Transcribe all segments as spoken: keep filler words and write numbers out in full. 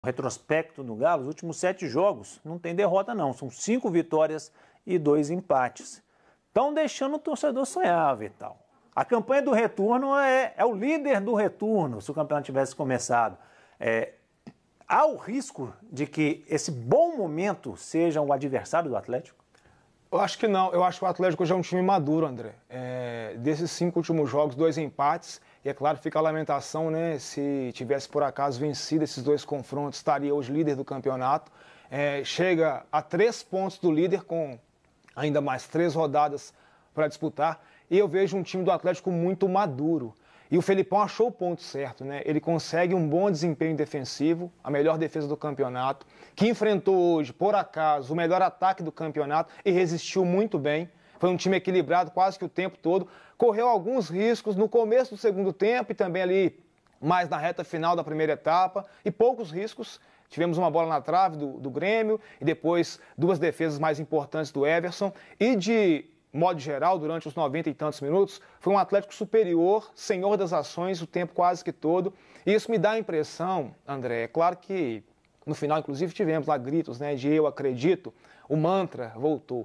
retrospecto do Galo, os últimos sete jogos, não tem derrota não, são cinco vitórias e dois empates. Estão deixando o torcedor sonhar, Vital. A campanha do retorno é, é o líder do retorno, se o campeonato tivesse começado. É, há o risco de que esse bom momento seja o adversário do Atlético? Eu acho que não. Eu acho que o Atlético já é um time maduro, André. É, desses cinco últimos jogos, dois empates. E é claro, fica a lamentação, né? Se tivesse por acaso vencido esses dois confrontos, estaria hoje líder do campeonato. É, chega a três pontos do líder, com ainda mais três rodadas para disputar. E eu vejo um time do Atlético muito maduro. E o Felipão achou o ponto certo, né? Ele consegue um bom desempenho defensivo, a melhor defesa do campeonato, que enfrentou hoje, por acaso, o melhor ataque do campeonato e resistiu muito bem. Foi um time equilibrado quase que o tempo todo. Correu alguns riscos no começo do segundo tempo e também ali mais na reta final da primeira etapa. E poucos riscos. Tivemos uma bola na trave do, do Grêmio e depois duas defesas mais importantes do Everson. E de modo geral, durante os noventa e tantos minutos, foi um Atlético superior, senhor das ações o tempo quase que todo. E isso me dá a impressão, André, é claro que no final, inclusive, tivemos lá gritos, né, de eu acredito, o mantra voltou.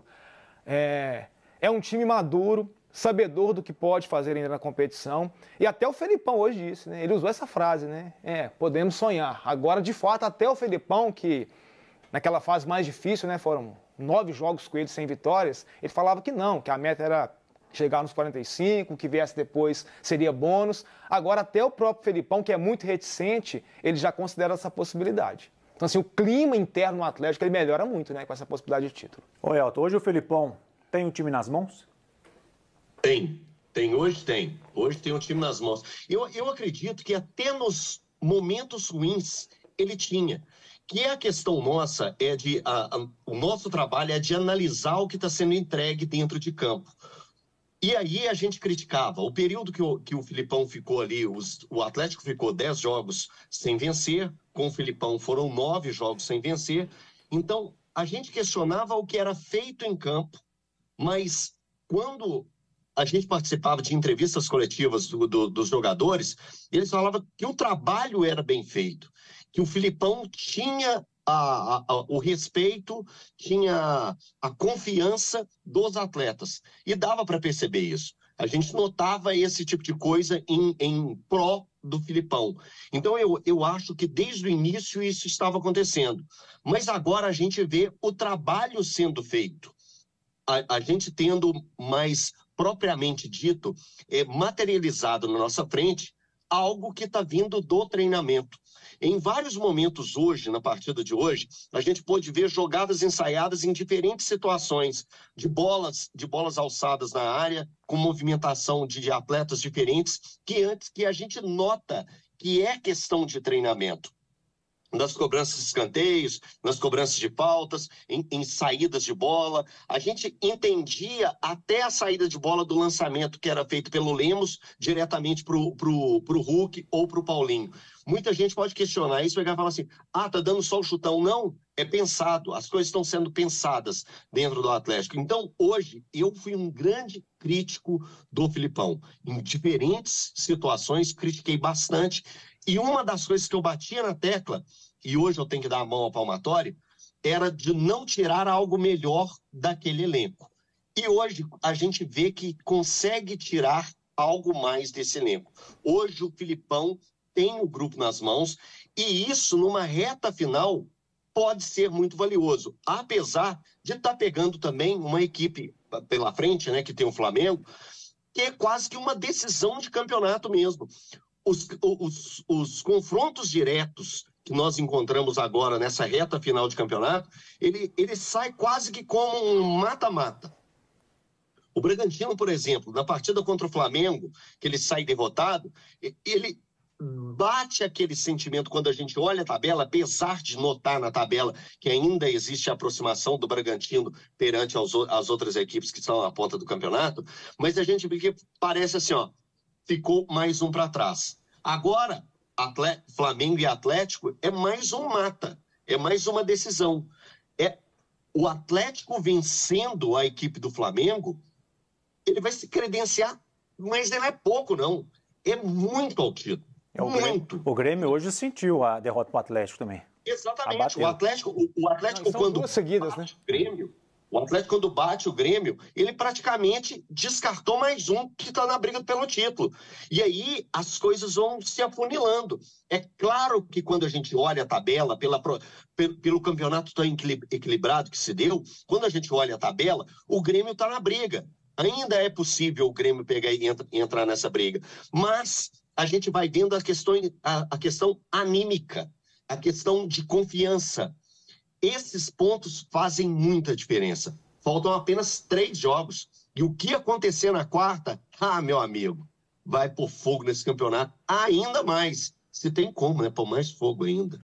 É, é um time maduro, sabedor do que pode fazer ainda na competição. E até o Felipão hoje disse, né, ele usou essa frase, né, é, podemos sonhar. Agora, de fato, até o Felipão, que naquela fase mais difícil, né, foram nove jogos com ele sem vitórias, ele falava que não, que a meta era chegar nos quarenta e cinco, que viesse depois seria bônus. Agora até o próprio Felipão, que é muito reticente, ele já considera essa possibilidade. Então assim, o clima interno no Atlético ele melhora muito, né, com essa possibilidade de título. Ô Elton, hoje o Felipão tem um time nas mãos? Tem, tem, hoje tem. Hoje tem um time nas mãos. Eu, eu acredito que até nos momentos ruins ele tinha. Que a questão nossa é de, a, a, o nosso trabalho é de analisar o que está sendo entregue dentro de campo. E aí a gente criticava, o período que o, que o Felipão ficou ali, os, o Atlético ficou dez jogos sem vencer, com o Felipão foram nove jogos sem vencer, então a gente questionava o que era feito em campo, mas quando a gente participava de entrevistas coletivas do, do, dos jogadores, eles falavam que o trabalho era bem feito, que o Felipão tinha a, a, a, o respeito, tinha a confiança dos atletas. E dava para perceber isso. A gente notava esse tipo de coisa em, em pró do Felipão. Então eu, eu acho que desde o início isso estava acontecendo. Mas agora a gente vê o trabalho sendo feito. A, a gente tendo mais propriamente dito, é, materializado na nossa frente, algo que está vindo do treinamento. Em vários momentos hoje, na partida de hoje, a gente pôde ver jogadas ensaiadas em diferentes situações, de bolas, de bolas alçadas na área, com movimentação de atletas diferentes, que antes que a gente nota que é questão de treinamento. Nas cobranças de escanteios, nas cobranças de faltas, em, em saídas de bola. A gente entendia até a saída de bola do lançamento que era feito pelo Lemos diretamente para o Hulk ou para o Paulinho. Muita gente pode questionar isso, pegar e falar assim, ah, tá dando só o chutão. Não, é pensado, as coisas estão sendo pensadas dentro do Atlético. Então, hoje, eu fui um grande crítico do Felipão. Em diferentes situações, critiquei bastante. E uma das coisas que eu batia na tecla, e hoje eu tenho que dar a mão ao palmatório, era de não tirar algo melhor daquele elenco. E hoje a gente vê que consegue tirar algo mais desse elenco. Hoje o Felipão tem o grupo nas mãos, e isso numa reta final pode ser muito valioso, apesar de estar tá pegando também uma equipe pela frente, né, que tem o Flamengo, que é quase que uma decisão de campeonato mesmo. Os, os, os confrontos diretos que nós encontramos agora nessa reta final de campeonato, ele, ele sai quase que como um mata-mata. O Bragantino, por exemplo, na partida contra o Flamengo, que ele sai derrotado, ele bate aquele sentimento quando a gente olha a tabela, apesar de notar na tabela que ainda existe a aproximação do Bragantino perante aos, as outras equipes que estão na ponta do campeonato, mas a gente vê que parece assim, ó, ficou mais um para trás. Agora, Atlético, Flamengo e Atlético é mais um mata, é mais uma decisão. É o Atlético vencendo a equipe do Flamengo, ele vai se credenciar, mas não é pouco, não. É muito ao título. É, o muito. Grêmio, o Grêmio hoje sentiu a derrota para o Atlético também. Exatamente. O Atlético, o, o Atlético Não, quando duas seguidas, bate né? o Grêmio, o Atlético quando bate o Grêmio, ele praticamente descartou mais um que está na briga pelo título. E aí as coisas vão se afunilando. É claro que quando a gente olha a tabela, pela, pelo, pelo campeonato tão equilibrado que se deu, quando a gente olha a tabela, o Grêmio está na briga. Ainda é possível o Grêmio pegar e entra, entrar nessa briga. Mas a gente vai vendo a questão, a, a questão anímica, a questão de confiança. Esses pontos fazem muita diferença. Faltam apenas três jogos. E o que acontecer na quarta, ah, meu amigo, vai pôr fogo nesse campeonato ainda mais. Se tem como, né? Pôr mais fogo ainda.